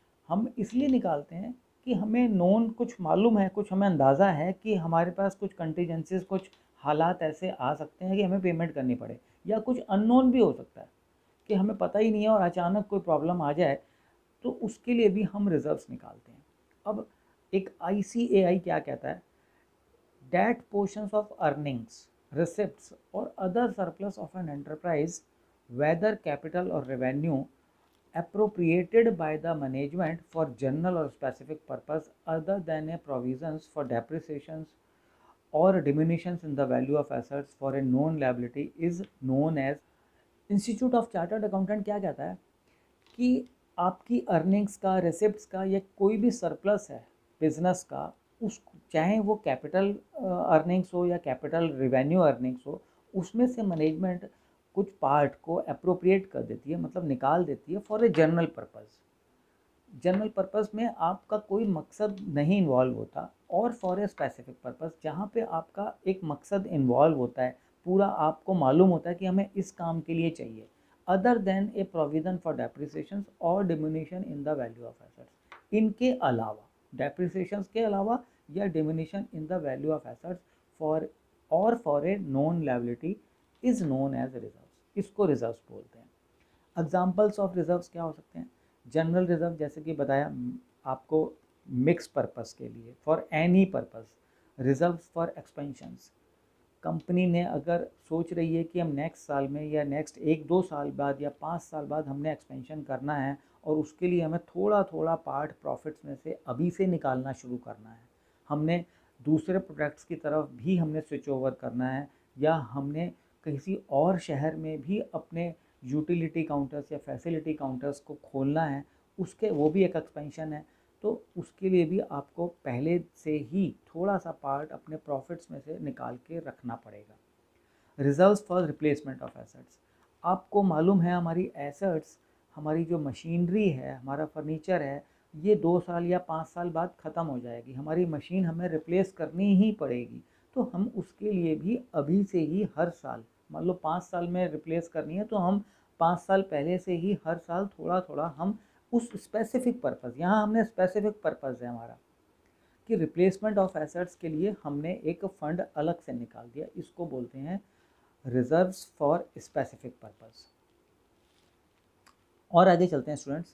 हम इसलिए निकालते हैं कि हमें नोन कुछ मालूम है, कुछ हमें अंदाज़ा है कि हमारे पास कुछ कंटीजेंसीज, कुछ हालात ऐसे आ सकते हैं कि हमें पेमेंट करनी पड़े, या कुछ अननोन भी हो सकता है कि हमें पता ही नहीं है और अचानक कोई प्रॉब्लम आ जाए, तो उसके लिए भी हम रिजर्व्स निकालते हैं। अब एक आई सी ए आई क्या कहता है, that portions of earnings, receipts or other surplus of an enterprise, whether capital or revenue, appropriated by the management for general or specific purpose other than a provisions for depreciations or diminutions in the value of assets for a known liability is known as। Institute of chartered accountant क्या कहता है कि आपकी अर्निंग्स का, रिसिप्ट्स का, या कोई भी सरप्लस है बिजनेस का, उस चाहे वो कैपिटल अर्निंग्स हो या कैपिटल रिवेन्यू अर्निंग्स हो, उसमें से मैनेजमेंट कुछ पार्ट को अप्रोप्रिएट कर देती है, मतलब निकाल देती है for a general purpose. General purpose में आपका कोई मकसद नहीं इन्वॉल्व होता, और फॉर ए स्पेसिफिक पर्पस जहाँ पे आपका एक मकसद इन्वॉल्व होता है, पूरा आपको मालूम होता है कि हमें इस काम के लिए चाहिए, other than a provision for depreciation or diminution in the value of assets. इनके अलावा, डेप्रिसिएशन के अलावा या diminution in the value of assets for or for a known liability is known as reserves. इसको रिजर्व्स बोलते हैं। एग्जाम्पल्स ऑफ रिजर्व्स क्या हो सकते हैं? जनरल रिजर्व, जैसे कि बताया आपको, मिक्स पर्पस के लिए, for any purpose. Reserves for expansions, company ने अगर सोच रही है कि हम नेक्स्ट साल में या नेक्स्ट एक दो साल बाद या पाँच साल बाद हमने एक्सपेंशन करना है, और उसके लिए हमें थोड़ा थोड़ा पार्ट प्रॉफिट्स में से अभी से निकालना शुरू करना है, हमने दूसरे प्रोडक्ट्स की तरफ भी हमने स्विच ओवर करना है, या हमने किसी और शहर में भी अपने यूटिलिटी काउंटर्स या फैसिलिटी काउंटर्स को खोलना है, उसके वो भी एक एक्सपेंशन है, तो उसके लिए भी आपको पहले से ही थोड़ा सा पार्ट अपने प्रॉफिट्स में से निकाल के रखना पड़ेगा। Reserves for replacement of assets, आपको मालूम है हमारी एसेट्स, हमारी जो मशीनरी है, हमारा फर्नीचर है, ये दो साल या पाँच साल बाद ख़त्म हो जाएगी, हमारी मशीन हमें रिप्लेस करनी ही पड़ेगी, तो हम उसके लिए भी अभी से ही हर साल, मान लो पाँच साल में रिप्लेस करनी है, तो हम पाँच साल पहले से ही हर साल थोड़ा थोड़ा हम उस स्पेसिफिक पर्पस, यहाँ हमने स्पेसिफिक पर्पस है हमारा कि रिप्लेसमेंट ऑफ एसेट्स के लिए हमने एक फ़ंड अलग से निकाल दिया, इसको बोलते हैं रिजर्व्स फॉर स्पेसिफिक पर्पस। और आगे चलते हैं स्टूडेंट्स।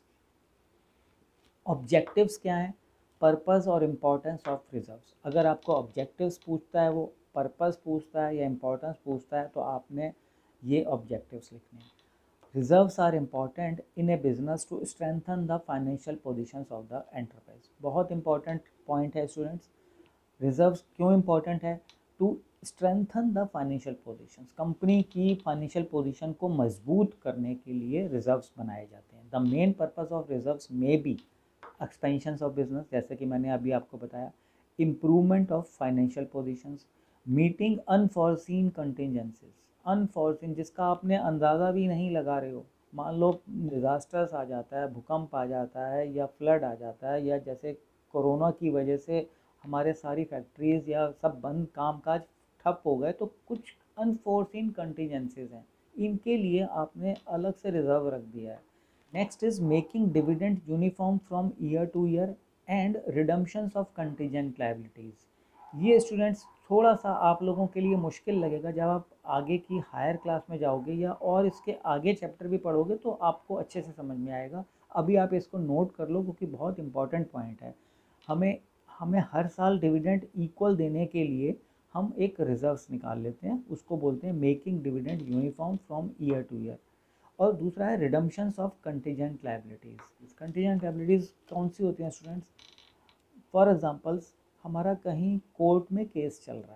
ऑब्जेक्टिव्स क्या हैं, पर्पस और इम्पोर्टेंस ऑफ रिजर्व्स। अगर आपको ऑब्जेक्टिव्स पूछता है, वो पर्पस पूछता है या इम्पोर्टेंस पूछता है, तो आपने ये ऑब्जेक्टिव्स लिखने हैं। Reserves are important in a business to strengthen the financial positions of the enterprise. बहुत इंपॉर्टेंट पॉइंट है स्टूडेंट्स। रिजर्व्स क्यों इंपॉर्टेंट है? To strengthen the financial positions, company की फाइनेंशियल पोजीशन को मजबूत करने के लिए रिजर्व्स बनाए जाते हैं। The main purpose of reserves may be expansion of business, जैसे कि मैंने अभी आपको बताया, improvement of financial positions, meeting unforeseen contingencies. Unforeseen जिसका आपने अंदाज़ा भी नहीं लगा रहे हो, मान लो डिज़ास्टर्स आ जाता है, भूकंप आ जाता है, या फ्लड आ जाता है, या जैसे कोरोना की वजह से हमारे सारी फैक्ट्रीज़ या सब बंद, काम काज ठप हो गए, तो कुछ अनफॉर्सीन कंटिजेंसीज हैं, इनके लिए आपने अलग से रिजर्व रख दिया है। Next is making dividend uniform from year to year and redemptions of contingent liabilities. ये स्टूडेंट्स थोड़ा सा आप लोगों के लिए मुश्किल लगेगा, जब आप आगे की हायर क्लास में जाओगे या और इसके आगे चैप्टर भी पढ़ोगे तो आपको अच्छे से समझ में आएगा। अभी आप इसको नोट कर लो क्योंकि बहुत इंपॉर्टेंट पॉइंट है। हमें हमें हर साल डिविडेंड इक्वल देने के लिए हम एक रिजर्व्स निकाल लेते हैं, उसको बोलते हैं making dividend uniform from year to year. और दूसरा है redemptions of contingent liabilities. Contingent liabilities कौन सी होती हैं स्टूडेंट्स? फॉर एग्जांपल्स, हमारा कहीं कोर्ट में केस चल रहा है,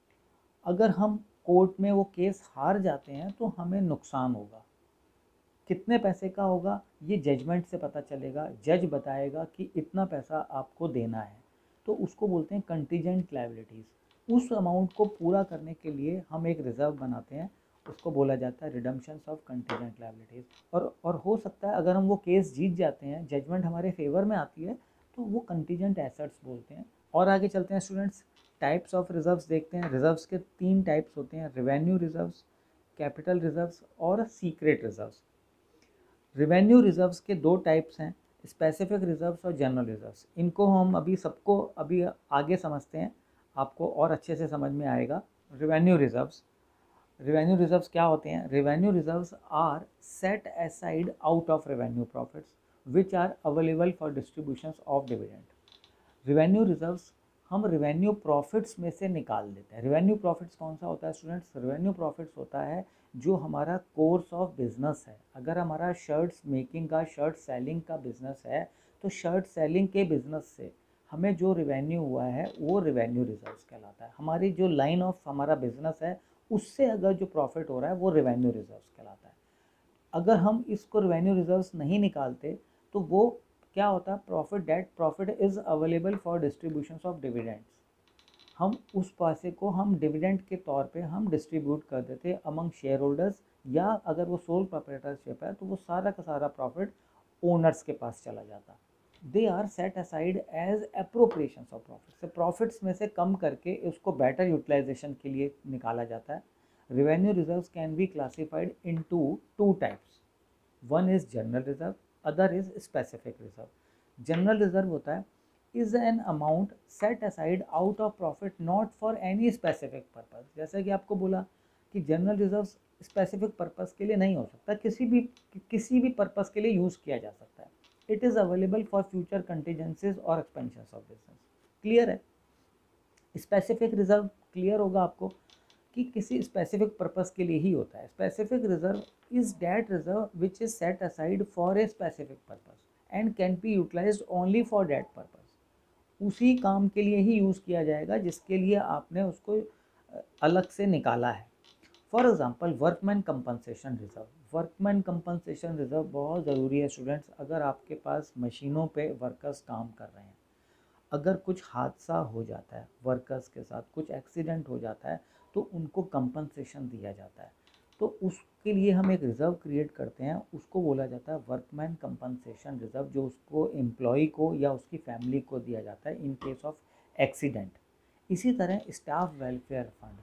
अगर हम कोर्ट में वो केस हार जाते हैं तो हमें नुकसान होगा। कितने पैसे का होगा ये जजमेंट से पता चलेगा, जज बताएगा कि इतना पैसा आपको देना है, तो उसको बोलते हैं कंटिजेंट लायबिलिटीज़। उस अमाउंट को पूरा करने के लिए हम एक रिज़र्व बनाते हैं, उसको बोला जाता है रिडम्पशंस ऑफ कंटिजेंट लायबिलिटीज़। और और हो सकता है अगर हम वो केस जीत जाते हैं, जजमेंट हमारे फेवर में आती है, तो वो कंटिजेंट एसेट्स बोलते हैं, और आगे चलते हैं स्टूडेंट्स, टाइप्स ऑफ रिजर्व्स देखते हैं। रिजर्व्स के तीन टाइप्स होते हैं, रेवेन्यू रिजर्व्स, कैपिटल रिजर्व्स और सीक्रेट रिजर्व्स। रेवेन्यू रिजर्व्स के दो टाइप्स हैं, स्पेसिफिक रिजर्व्स और जनरल रिजर्व्स। इनको हम अभी सबको अभी आगे समझते हैं, आपको और अच्छे से समझ में आएगा। रेवेन्यू रिजर्व्स, रेवेन्यू रिजर्व्स क्या होते हैं? Revenue reserves are set aside out of revenue profits which are available for distributions of dividend. Revenue reserves हम रेवेन्यू प्रॉफिट्स में से निकाल देते हैं। रेवेन्यू प्रॉफिट्स कौन सा होता है स्टूडेंट्स? रेवेन्यू प्रॉफिट्स होता है जो हमारा कोर्स ऑफ बिजनेस है। अगर हमारा शर्ट्स मेकिंग का, शर्ट सेलिंग का बिजनेस है, तो शर्ट सेलिंग के बिजनेस से हमें जो रेवेन्यू हुआ है वो रेवेन्यू रिजर्व्स कहलाता है। हमारी जो लाइन ऑफ हमारा बिजनेस है उससे अगर जो प्रॉफिट हो रहा है वो रेवेन्यू रिजर्व्स कहलाता है। अगर हम इसको रेवेन्यू रिजर्व्स नहीं निकालते तो वो क्या होता है? Profit, that profit is available for distributions of dividends. हम उस पैसे को हम डिविडेंड के तौर पे हम डिस्ट्रीब्यूट कर देते अमंग शेयर होल्डर्स, या अगर वो सोल प्रोप्राइटरशिप है तो वो सारा का सारा प्रॉफिट ओनर्स के पास चला जाता। They are set aside as appropriations of profit. से प्रॉफिट्स में से कम करके उसको बेटर यूटिलाइजेशन के लिए निकाला जाता है। Revenue reserves can be classified into two types, one is general reserve, other is specific reserve. General reserve होता है is an amount set aside out of profit not for any specific purpose। जैसे कि आपको बोला कि जनरल रिजर्व्स स्पेसिफिक पर्पस के लिए नहीं हो सकता, किसी भी किसी भी पर्पस के लिए यूज़ किया जा सकता है। It is available for future contingencies or expansions of business. Clear है? स्पेसिफिक रिजर्व क्लियर होगा आपको कि किसी स्पेसिफिक पर्पस के लिए ही होता है। Specific reserve is that reserve which is set aside for a specific purpose and can be utilised only for that purpose. उसी काम के लिए ही यूज़ किया जाएगा जिसके लिए आपने उसको अलग से निकाला है। For example workman compensation reserve. Workman compensation reserve बहुत ज़रूरी है स्टूडेंट्स। अगर आपके पास मशीनों पे वर्कर्स काम कर रहे हैं, अगर कुछ हादसा हो जाता है वर्कर्स के साथ, कुछ एक्सीडेंट हो जाता है, तो उनको कंपनसेशन दिया जाता है। तो उसके लिए हम एक रिज़र्व क्रिएट करते हैं, उसको बोला जाता है वर्कमैन कंपनसेशन रिज़र्व, जो उसको एम्प्लॉय को या उसकी फैमिली को दिया जाता है इन केस ऑफ एक्सीडेंट। इसी तरह staff welfare fund.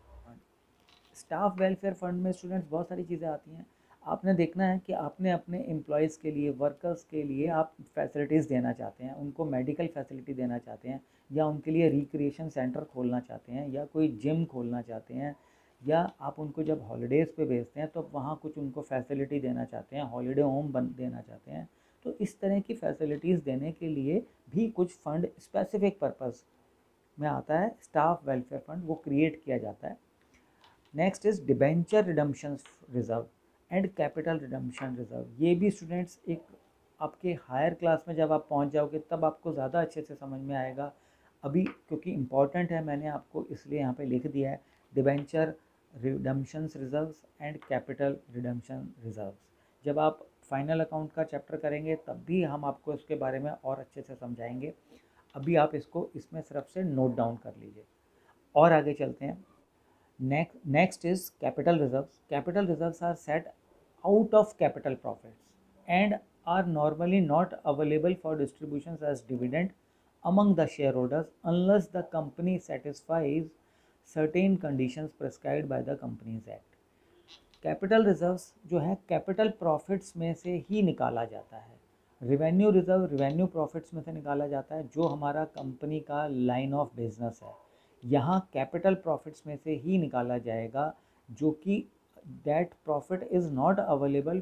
Staff welfare fund में स्टूडेंट्स बहुत सारी चीज़ें आती हैं। आपने देखना है कि आपने अपने एम्प्लॉयज़ के लिए, वर्कर्स के लिए आप फैसिलिटीज़ देना चाहते हैं, उनको मेडिकल फैसिलिटी देना चाहते हैं, या उनके लिए रिक्रिएशन सेंटर खोलना चाहते हैं, या कोई जिम खोलना चाहते हैं, या आप उनको जब हॉलीडेज़ पे भेजते हैं तो वहाँ कुछ उनको फैसिलिटी देना चाहते हैं, हॉलीडे होम बन देना चाहते हैं। तो इस तरह की फैसिलिटीज़ देने के लिए भी कुछ फंड स्पेसिफिक पर्पस में आता है, स्टाफ वेलफेयर फंड, वो क्रिएट किया जाता है। Next is debenture redemption reserve and capital redemption reserve. ये भी स्टूडेंट्स एक आपके हायर क्लास में जब आप पहुंच जाओगे तब आपको ज़्यादा अच्छे से समझ में आएगा। अभी क्योंकि इम्पॉर्टेंट है मैंने आपको इसलिए यहाँ पे लिख दिया है, debenture redemption reserves and capital redemption reserves. जब आप फाइनल अकाउंट का चैप्टर करेंगे तब भी हम आपको इसके बारे में और अच्छे से समझाएंगे। अभी आप इसको इसमें सिर्फ से नोट डाउन कर लीजिए और आगे चलते हैं। Next, next is capital reserves. Capital reserves are set out of capital profits and are normally not available for distributions as dividend among the shareholders unless the company satisfies certain conditions prescribed by the Companies Act. Capital reserves जो है capital profits में से ही निकाला जाता है। Revenue reserve revenue profits में से निकाला जाता है जो हमारा कंपनी का line of business है। यहाँ कैपिटल प्रॉफिट्स में से ही निकाला जाएगा जो कि that profit is not available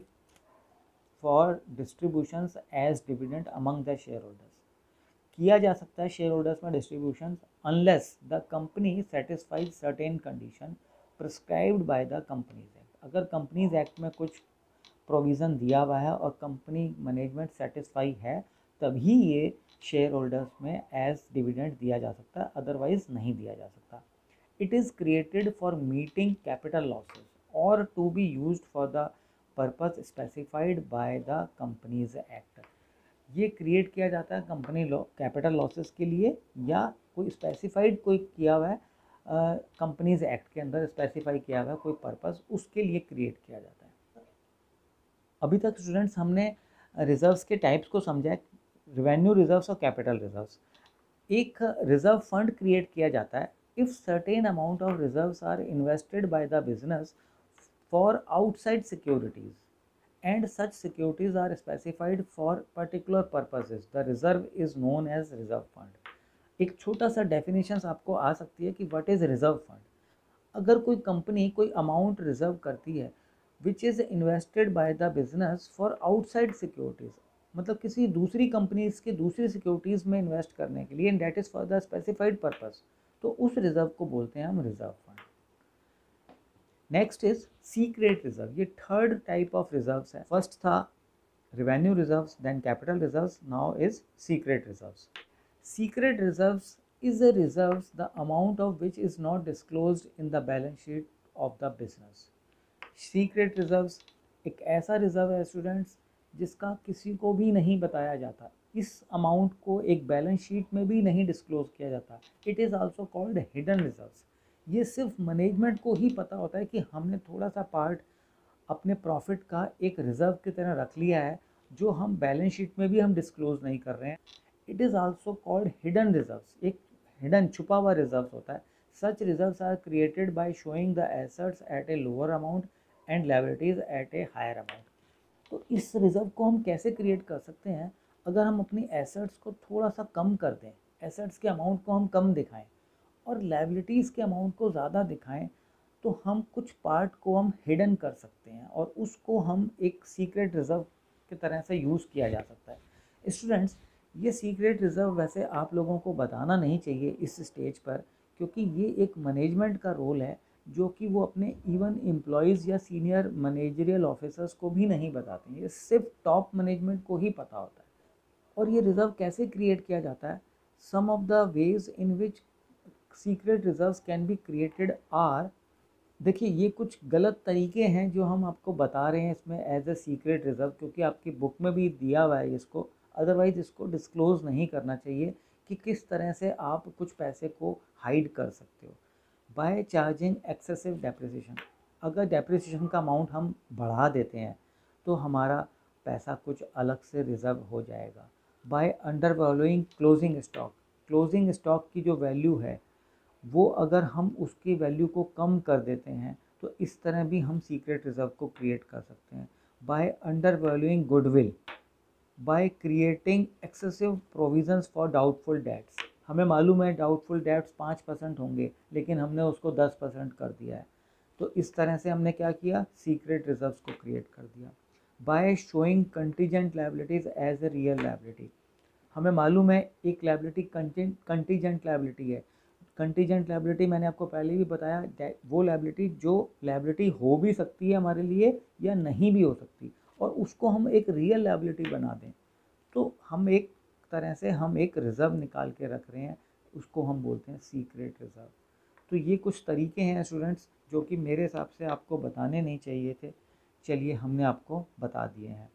for distributions as dividend among the shareholders. किया जा सकता है शेयर होल्डर्स में distributions unless the company satisfies certain condition prescribed by the companies act. अगर कंपनीज एक्ट में कुछ प्रोविज़न दिया हुआ है और कंपनी मैनेजमेंट सेटिस्फाई है तभी ये शेयर होल्डर्स में एज डिविडेंड दिया जा सकता है, अदरवाइज नहीं दिया जा सकता। It is created for meeting capital losses or to be used for the purpose specified by the companies act. ये क्रिएट किया जाता है कंपनी लॉ कैपिटल लॉसेस के लिए या कोई स्पेसिफाइड कोई किया हुआ है कंपनीज एक्ट के अंदर स्पेसिफाई किया हुआ है कोई पर्पस, उसके लिए क्रिएट किया जाता है। अभी तक स्टूडेंट्स हमने रिजर्व्स के टाइप्स को समझा, रेवेन्यू रिजर्व्स और कैपिटल रिजर्व्स। एक रिजर्व फंड क्रिएट किया जाता है if certain amount of reserves are invested by the business for outside securities and such securities are specified for particular purposes. The reserve is known as reserve fund. एक छोटा सा डेफिनेशन आपको आ सकती है कि व्हाट इज रिजर्व फंड। अगर कोई कंपनी कोई अमाउंट रिजर्व करती है which is invested by the business for outside securities, मतलब किसी दूसरी कंपनीज के दूसरी सिक्योरिटीज़ में इन्वेस्ट करने के लिए, and that is for the specified purpose, तो उस रिजर्व को बोलते हैं हम reserve fund. Next is secret reserve. ये थर्ड टाइप ऑफ रिजर्व्स है। फर्स्ट था revenue reserves, then capital reserves, now is secret reserves. Secret reserves is a reserves the amount of which is not disclosed in the balance sheet of the business. Secret reserves एक ऐसा रिजर्व है स्टूडेंट्स जिसका किसी को भी नहीं बताया जाता, इस अमाउंट को एक बैलेंस शीट में भी नहीं डिस्क्लोज किया जाता। It is also called hidden reserves. ये सिर्फ मैनेजमेंट को ही पता होता है कि हमने थोड़ा सा पार्ट अपने प्रॉफिट का एक रिजर्व की तरह रख लिया है जो हम बैलेंस शीट में भी हम डिस्क्लोज नहीं कर रहे हैं। It is also called hidden reserves. एक हिडन छुपा हुआ रिजर्व्स होता है। Such reserves are created by showing the assets at a lower amount and liabilities at a higher amount. तो इस रिजर्व को हम कैसे क्रिएट कर सकते हैं? अगर हम अपनी एसेट्स को थोड़ा सा कम कर दें, एसेट्स के अमाउंट को हम कम दिखाएं और लायबिलिटीज़ के अमाउंट को ज़्यादा दिखाएं, तो हम कुछ पार्ट को हम हिडन कर सकते हैं और उसको हम एक सीक्रेट रिजर्व की तरह से यूज़ किया जा सकता है। स्टूडेंट्स, ये सीक्रेट रिज़र्व वैसे आप लोगों को बताना नहीं चाहिए इस स्टेज पर, क्योंकि ये एक मैनेजमेंट का रोल है जो कि वो अपने इवन एम्प्लॉयज़ या सीनियर मैनेजरियल ऑफिसर्स को भी नहीं बताते हैं। ये सिर्फ टॉप मैनेजमेंट को ही पता होता है। और ये रिज़र्व कैसे क्रिएट किया जाता है? Some of the ways in which secret reserves can be created are, देखिए ये कुछ गलत तरीके हैं जो हम आपको बता रहे हैं इसमें एज ए सीक्रेट रिजर्व, क्योंकि आपकी बुक में भी दिया हुआ है इसको, अदरवाइज इसको डिस्क्लोज़ नहीं करना चाहिए कि किस तरह से आप कुछ पैसे को हाइड कर सकते हो। बाय चार्जिंग एक्सेसिव डेप्रिसिएशन, अगर डेप्रिसिएशन का अमाउंट हम बढ़ा देते हैं तो हमारा पैसा कुछ अलग से रिज़र्व हो जाएगा। By undervaluing closing stock, closing stock की जो वैल्यू है वो अगर हम उसकी वैल्यू को कम कर देते हैं तो इस तरह भी हम सीक्रेट रिज़र्व को क्रिएट कर सकते हैं। By undervaluing goodwill, by creating excessive provisions for doubtful debts, हमें मालूम है डाउटफुल डेट्स पाँच परसेंट होंगे लेकिन हमने उसको दस परसेंट कर दिया है, तो इस तरह से हमने क्या किया? सीक्रेट रिजर्व्स को क्रिएट कर दिया। By showing contingent liabilities as a real liability, हमें मालूम है एक लायबिलिटी कंटीजेंट लायबिलिटी है। कंटीजेंट लायबिलिटी मैंने आपको पहले भी बताया, वो लायबिलिटी जो लायबिलिटी हो भी सकती है हमारे लिए या नहीं भी हो सकती, और उसको हम एक रियल लायबिलिटी बना दें तो हम एक तरह से हम एक रिज़र्व निकाल के रख रहे हैं, उसको हम बोलते हैं सीक्रेट रिज़र्व। तो ये कुछ तरीके हैं स्टूडेंट्स जो कि मेरे हिसाब से आपको बताने नहीं चाहिए थे, चलिए हमने आपको बता दिए हैं।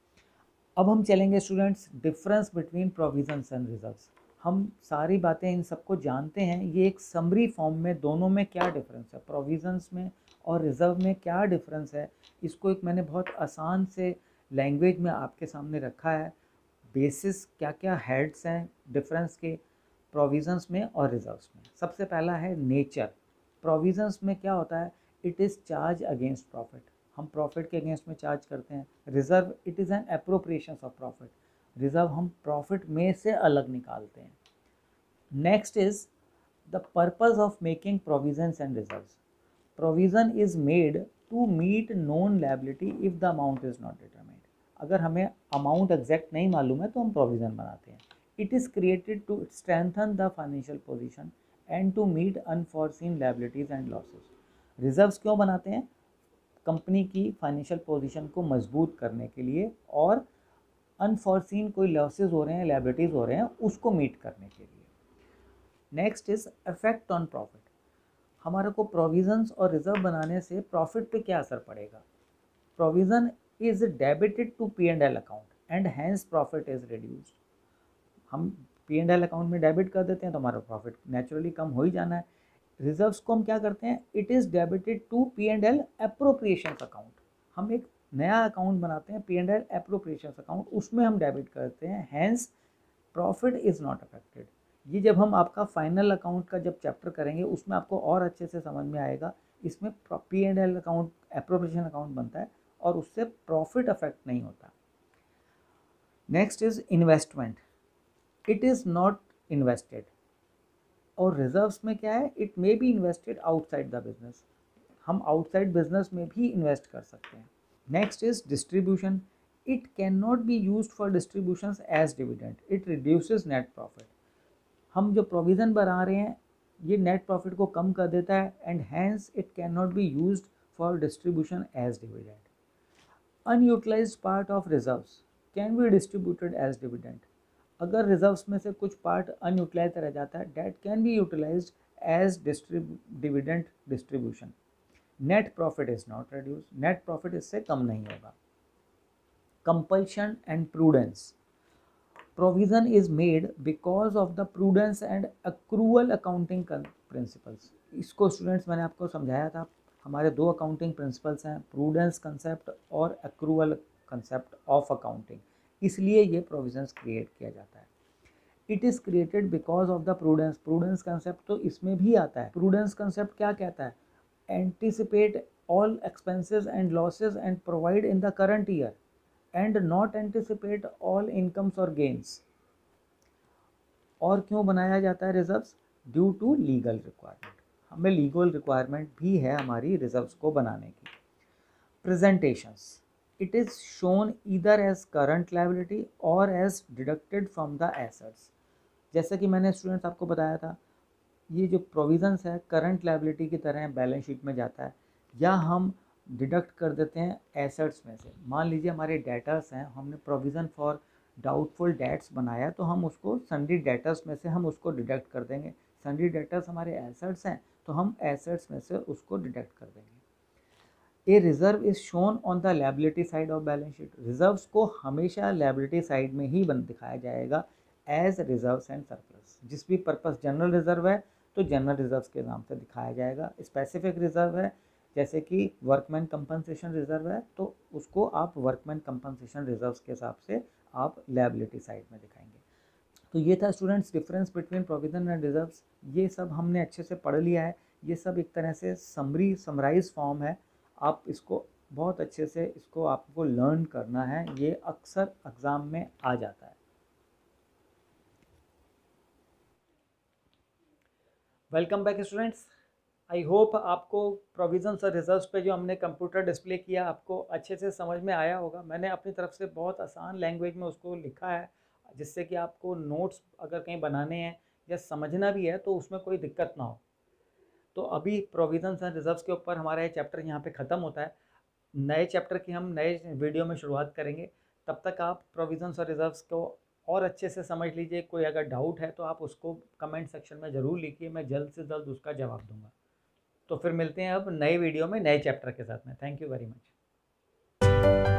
अब हम चलेंगे students difference between provisions and reserves. हम सारी बातें इन सबको जानते हैं, ये एक समरी फॉर्म में दोनों में क्या डिफरेंस है, प्रोविजंस में और रिज़र्व में क्या डिफरेंस है, इसको एक मैंने बहुत आसान से लैंग्वेज में आपके सामने रखा है। बेसिस क्या क्या हेड्स हैं डिफरेंस के प्रोविजंस में और रिजर्व्स में। सबसे पहला है नेचर। प्रोविजंस में क्या होता है? It is charge against profit, हम प्रॉफिट के अगेंस्ट में चार्ज करते हैं। Reserve it is an appropriation of profit, reserve हम प्रॉफिट में से अलग निकालते हैं। Next is the purpose of making provisions and reserves. Provision is made to meet known liability if the amount is not determined, अगर हमें अमाउंट एग्जैक्ट नहीं मालूम है तो हम प्रोविज़न बनाते हैं। It is created to strengthen the financial position and to meet unforeseen liabilities and losses. Reserves क्यों बनाते हैं? कंपनी की फाइनेंशियल पोजीशन को मजबूत करने के लिए और अनफॉर्सीन कोई लॉसेस हो रहे हैं, लायबिलिटीज़ हो रहे हैं, उसको मीट करने के लिए। Next is effect on profit. हमारे को प्रोविजंस और रिजर्व बनाने से प्रॉफिट पे क्या असर पड़ेगा? Provision is debited to P and L account and hence profit is reduced। हम P and L अकाउंट में डेबिट कर देते हैं तो हमारा प्रॉफिट नेचुरली कम हो ही जाना है। रिजर्व्स को हम क्या करते हैं? It is debited to P and L appropriation account, हम एक नया अकाउंट बनाते हैं P and L appropriation account, उसमें हम डेबिट करते हैं, hence profit is not affected. ये जब हम आपका फाइनल अकाउंट का जब चैप्टर करेंगे उसमें आपको और अच्छे से समझ में आएगा। इसमें P and L account, appropriation account बनता है और उससे प्रॉफिट अफेक्ट नहीं होता। Next is investment, it is not invested. और रिजर्व्स में क्या है, it may be invested outside the business, हम आउटसाइड बिजनेस में भी इन्वेस्ट कर सकते हैं। Next is distribution, it can not be used for distribution as dividend, it reduces net profit. हम जो प्रोविज़न बना रहे हैं ये नेट प्रॉफिट को कम कर देता है and hence it can not be used for distribution as dividend. Unutilised part of reserves can be distributed as dividend, अगर रिजर्व्स में से कुछ पार्ट अनयूटिलाइज रह जाता है that can be utilised as dividend distribution. Net profit is not reduce, net profit इससे कम नहीं होगा। Compulsion and prudence, provision is made because of the prudence and accrual accounting principles. इसको स्टूडेंट्स मैंने आपको समझाया था, हमारे दो अकाउंटिंग प्रिंसिपल्स हैं, प्रूडेंस कंसेप्ट और अक्रूवल कंसेप्ट ऑफ अकाउंटिंग, इसलिए ये प्रोविजंस क्रिएट किया जाता है। It is created because of the prudence, prudence concept तो इसमें भी आता है। प्रूडेंस कंसेप्ट क्या कहता है, anticipate all expenses and losses and provide in the current year and not anticipate all incomes और गेन्स। और क्यों बनाया जाता है reserves, due to legal requirement, हमें लीगल रिक्वायरमेंट भी है हमारी रिजर्व्स को बनाने की। Presentations, it is shown either as current liability or as deducted from the assets। जैसे कि मैंने स्टूडेंट्स आपको बताया था, ये जो प्रोविजंस है करंट लाइबिलिटी की तरह बैलेंस शीट में जाता है या हम डिडक्ट कर देते हैं एसेट्स में से। मान लीजिए हमारे डेटर्स हैं, हमने प्रोविज़न फॉर डाउटफुल डेट्स बनाया तो हम उसको सन्डी डेटर्स में से हम उसको डिडक्ट कर देंगे। सन्डी डेटर्स हमारे एसेट्स हैं तो हम एसेट्स में से उसको डिडक्ट कर देंगे। A reserve is shown on the liability side of balance sheet, reserves को हमेशा लायबिलिटी साइड में ही बन दिखाया जाएगा एज रिजर्व्स एंड सरप्लस। जिस भी पर्पस जनरल रिजर्व है तो जनरल रिजर्व्स के नाम से दिखाया जाएगा, स्पेसिफिक रिजर्व है जैसे कि वर्कमैन कंपनसेशन रिजर्व है तो उसको आप वर्कमैन कंपनसेशन रिजर्व्स के हिसाब से आप लायबिलिटी साइड में दिखाएंगे। तो ये था students difference between provision and reserves, ये सब हमने अच्छे से पढ़ लिया है। ये सब एक तरह से समरी समराइज फॉर्म है, आप इसको बहुत अच्छे से इसको आपको लर्न करना है, ये अक्सर एग्ज़ाम में आ जाता है। Welcome back students, I hope आपको प्रोविजंस और रिजर्व्स पे जो हमने कंप्यूटर डिस्प्ले किया आपको अच्छे से समझ में आया होगा। मैंने अपनी तरफ से बहुत आसान लैंग्वेज में उसको लिखा है जिससे कि आपको नोट्स अगर कहीं बनाने हैं या समझना भी है तो उसमें कोई दिक्कत ना हो। तो अभी प्रोविजंस एंड रिजर्व्स के ऊपर हमारा ये चैप्टर यहाँ पे ख़त्म होता है, नए चैप्टर की हम नए वीडियो में शुरुआत करेंगे। तब तक आप प्रोविजंस और रिजर्व्स को और अच्छे से समझ लीजिए। कोई अगर डाउट है तो आप उसको कमेंट सेक्शन में ज़रूर लिखिए, मैं जल्द से जल्द उसका जवाब दूंगा। तो फिर मिलते हैं अब नए वीडियो में नए चैप्टर के साथ में। Thank you very much.